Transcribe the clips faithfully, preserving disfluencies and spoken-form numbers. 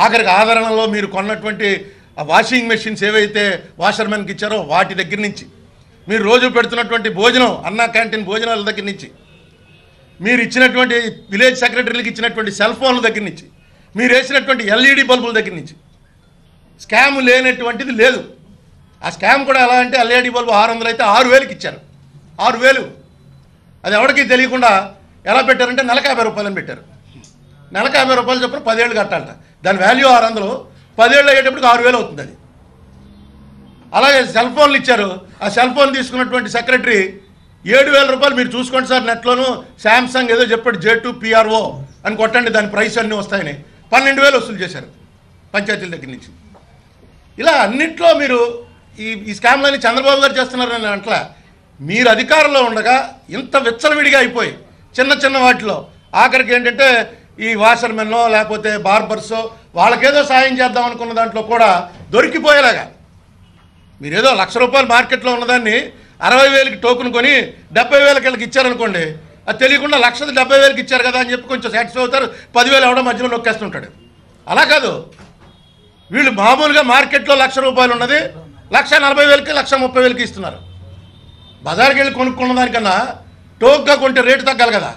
ఆఖరికి ఆదరణలో మీరు కొన్నటువంటి ఆ వాషింగ్ మెషిన్స్ ఏవైతే వాషర్మెన్కి ఇచ్చారో వాటి దగ్గర నుంచి, మీరు రోజు పెడుతున్నటువంటి భోజనం అన్నా క్యాంటీన్ భోజనాల దగ్గర నుంచి, మీరు ఇచ్చినటువంటి విలేజ్ సెక్రటరీలకు ఇచ్చినటువంటి సెల్ ఫోన్ల దగ్గర నుంచి, మీరు వేసినటువంటి ఎల్ఈడి బల్బుల దగ్గర నుంచి స్కామ్ లేనటువంటిది లేదు. ఆ స్కామ్ కూడా ఎలా అంటే ఎల్ఈడి బల్బు ఆరు వందలు అయితే ఆరు వేలకి ఇచ్చారు. ఆరు వేలు అది ఎవరికి తెలియకుండా ఎలా పెట్టారంటే నెలకు యాభై రూపాయలని పెట్టారు. నెలకు యాభై రూపాయలు చొప్పున పదేళ్ళు కట్టాలట. దాని వాల్యూ ఆరు వందలు, పదేళ్ళు అయ్యేటప్పటికి ఆరు వేలు అవుతుంది అది. అలాగే సెల్ ఫోన్లు ఇచ్చారు. ఆ సెల్ ఫోన్ తీసుకున్నటువంటి సెక్రటరీ ఏడు వేల రూపాయలు మీరు చూసుకోండి సార్, నెట్లోనూ శాంసంగ్ ఏదో చెప్పాడు జే టూ పిఆర్ఓ అని కొట్టండి, దాని ప్రైస్ అన్నీ వస్తాయని పన్నెండు వేలు వసూలు చేశారు పంచాయతీల దగ్గర నుంచి. ఇలా అన్నిట్లో మీరు ఈ ఈ స్కామ్లని చంద్రబాబు గారు చేస్తున్నారని అట్లా మీరు అధికారంలో ఉండగా ఇంత విచ్చలవిడిగా అయిపోయి చిన్న చిన్న వాటిలో ఆఖరికి ఏంటంటే ఈ వాషర్మెన్నో లేకపోతే బార్బర్సో వాళ్ళకేదో సాయం చేద్దాం అనుకున్న దాంట్లో కూడా దొరికిపోయేలాగా మీరేదో లక్ష రూపాయలు మార్కెట్లో ఉన్నదాన్ని అరవై వేలకి టోకెన్ కొని డెబ్బై వేలకి వెళ్ళకి ఇచ్చారనుకోండి, అది తెలియకుండా లక్షది డెబ్బై వేలకి ఇచ్చారు కదా అని చెప్పి కొంచెం సాటిస్ఫై అవుతారు, పదివేలు అవడం మధ్యలో నొక్కేస్తుంటాడు. అలా కాదు, వీళ్ళు మామూలుగా మార్కెట్లో లక్ష రూపాయలు ఉన్నది లక్ష నలభై వేలకి లక్ష ముప్పై వేలకి ఇస్తున్నారు. బజార్కి వెళ్ళి కొనుక్కున్న దానికన్నా టోక్గా కొంటే రేటు తగ్గాలి కదా.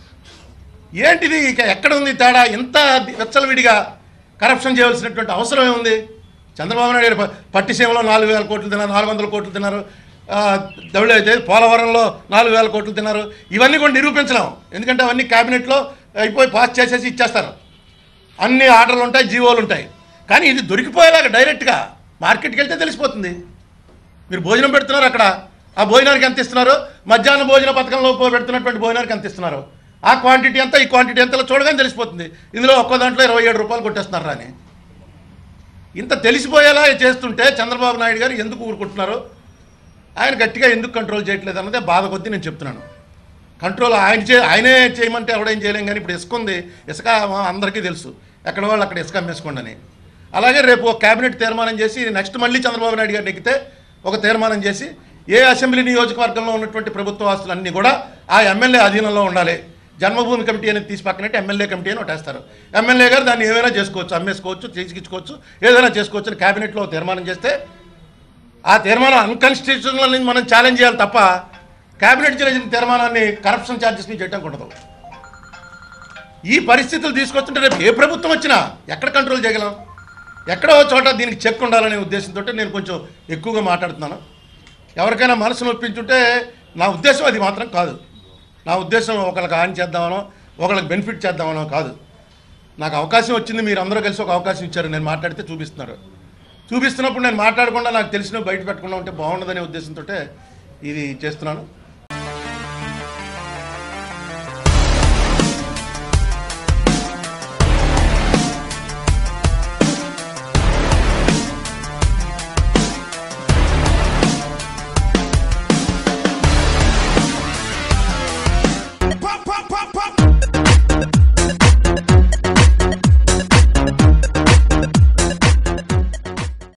ఏంటిది ఇక ఎక్కడ ఉంది తేడా? ఇంత విచ్చలవిడిగా కరప్షన్ చేయవలసినటువంటి అవసరం ఏముంది? చంద్రబాబు నాయుడు గారు పట్టిసీమలో నాలుగు వేల కోట్లు తిన్నారు, నాలుగు వందల కోట్లు తిన్నారు, దౌళ అయితే పోలవరంలో నాలుగు వేల కోట్లు తిన్నారు. ఇవన్నీ కూడా నిరూపించలేం, ఎందుకంటే అవన్నీ క్యాబినెట్లో అయిపోయి పాస్ చేసేసి ఇచ్చేస్తారు. అన్ని ఆర్డర్లు ఉంటాయి, జీవోలు ఉంటాయి. కానీ ఇది దొరికిపోయేలాగా డైరెక్ట్గా మార్కెట్కి వెళ్తే తెలిసిపోతుంది. మీరు భోజనం పెడుతున్నారు, అక్కడ ఆ భోజనానికి ఎంత ఇస్తున్నారు, మధ్యాహ్న భోజన పథకంలో పెడుతున్నటువంటి భోజనానికి ఎంత ఇస్తున్నారు, ఆ క్వాంటిటీ ఎంత ఈ క్వాంటిటీ ఎంతలో చూడగానే తెలిసిపోతుంది. ఇందులో ఒక్కో దాంట్లో ఇరవై ఏడు రూపాయలు కొట్టేస్తున్నారు అని. ఇంత తెలిసిపోయేలా చేస్తుంటే చంద్రబాబు నాయుడు గారు ఎందుకు ఊరుకుంటున్నారు, ఆయన గట్టిగా ఎందుకు కంట్రోల్ చేయట్లేదు అన్నదే బాధ కొద్దీ నేను చెప్తున్నాను. కంట్రోల్ ఆయన చే ఆయనే చేయమంటే ఎవడేం చేయలేం. కానీ ఇప్పుడు ఇసుక ఉంది, ఇసుక అందరికీ తెలుసు, ఎక్కడ వాళ్ళు అక్కడ ఇసుక అమ్మేసుకోండి అని. అలాగే రేపు ఒక క్యాబినెట్ తీర్మానం చేసి నెక్స్ట్ మళ్ళీ చంద్రబాబు నాయుడు గారిని ఎక్కితే ఒక తీర్మానం చేసి ఏ అసెంబ్లీ నియోజకవర్గంలో ఉన్నటువంటి ప్రభుత్వ ఆస్తులన్నీ కూడా ఆ ఎమ్మెల్యే అధీనంలో ఉండాలి. జన్మభూమి కమిటీ అనేది తీసి పక్కనట్టు ఎమ్మెల్యే కమిటీ అని ఒకటేస్తారు. ఎమ్మెల్యే గారు దాన్ని ఏమైనా చేసుకోవచ్చు, అమ్మేసుకోవచ్చు, తీసుకిచ్చుకోవచ్చు, ఏదైనా చేసుకోవచ్చు అని క్యాబినెట్లో తీర్మానం చేస్తే ఆ తీర్మానం అన్కాన్స్టిట్యూషనల్ నుంచి మనం ఛాలెంజ్ చేయాలి తప్ప క్యాబినెట్ చేసిన తీర్మానాన్ని కరప్షన్ ఛార్జెస్ మీద చేయడానికి ఉండదు. ఈ పరిస్థితులు తీసుకొస్తుంటే రేపు ఏ ప్రభుత్వం వచ్చినా ఎక్కడ కంట్రోల్ చేయగలం? ఎక్కడో చోట దీనికి చెక్ ఉండాలనే ఉద్దేశంతో నేను కొంచెం ఎక్కువగా మాట్లాడుతున్నాను. ఎవరికైనా మనసు నొప్పించుంటే నా ఉద్దేశం అది మాత్రం కాదు. నా ఉద్దేశం ఒకరికి హాని చేద్దామనో ఒకరికి బెనిఫిట్ చేద్దామనో కాదు. నాకు అవకాశం వచ్చింది, మీరు అందరూ కలిసి ఒక అవకాశం ఇచ్చారు, నేను మాట్లాడితే చూపిస్తున్నారు. చూపిస్తున్నప్పుడు నేను మాట్లాడకుండా నాకు తెలిసినవి బయట పెట్టకుండా ఉంటే బాగుండదనే ఉద్దేశంతో ఇది చేస్తున్నాను.